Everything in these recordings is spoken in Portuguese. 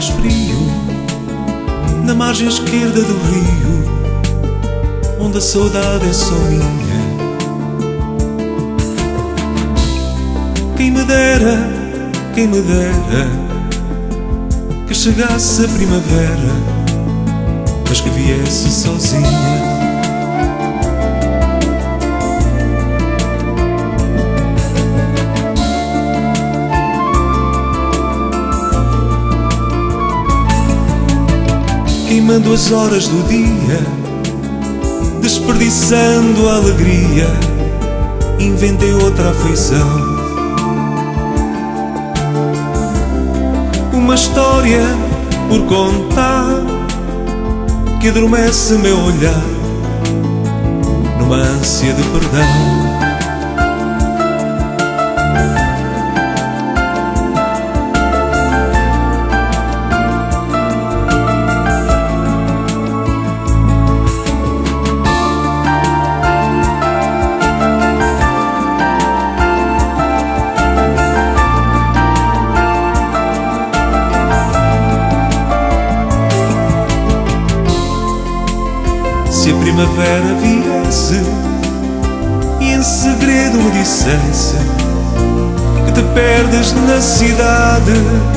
mais frio, na margem esquerda do rio, onde a saudade é só minha. Quem me dera que chegasse a primavera, mas que viesse sozinha. Queimando as horas do dia, desperdiçando a alegria, inventei outra afeição. Uma história por contar que adormece meu olhar numa ânsia de perdão. Se a primavera viesse e em segredo me dissesse que te perdes na cidade,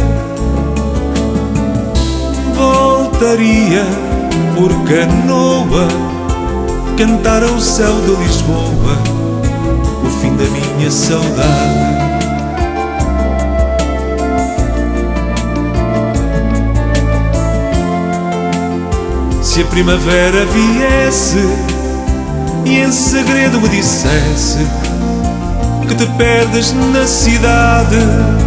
voltaria por canoa cantar ao céu de Lisboa o fim da minha saudade. Se a primavera viesse e em segredo me dissesse que te perdes na cidade,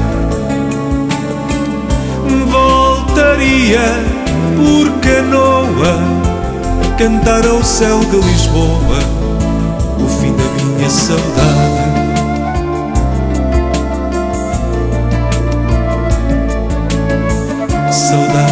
voltaria por canoa cantar ao céu de Lisboa o fim da minha saudade. Saudade.